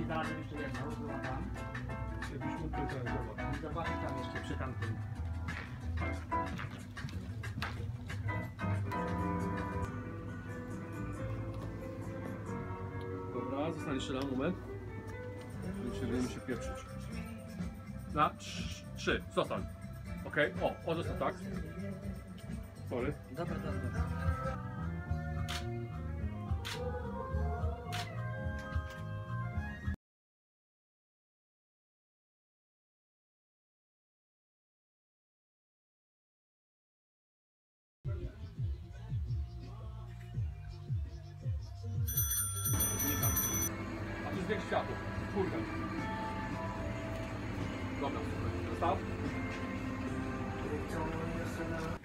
znalazłem jeszcze jedną, była tam. Jakbyś mógł ten zobacz. I zobaczę tam jeszcze przy tamtym. Dobra, zostań jeszcze na moment. Będziemy się pieprzyć. Na 3, zostań. Okej, o, zostań, tak. Sorry. Dobra. A tu zwiększ światło. Kurde. Dobra, zostaw. Chciałbym jeszcze na...